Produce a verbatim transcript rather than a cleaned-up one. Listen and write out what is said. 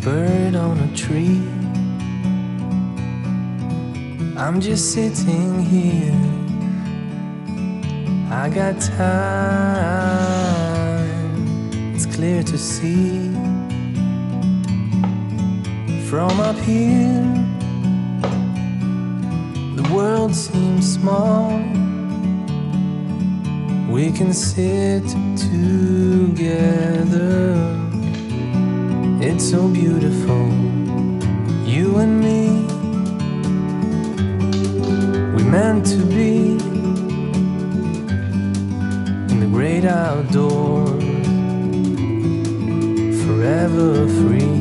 bird on a tree. I'm just sitting here, I got time, it's clear to see. From up here, the world seems small. We can sit together, it's so beautiful, you and me. We meant to be in the great outdoors, forever free.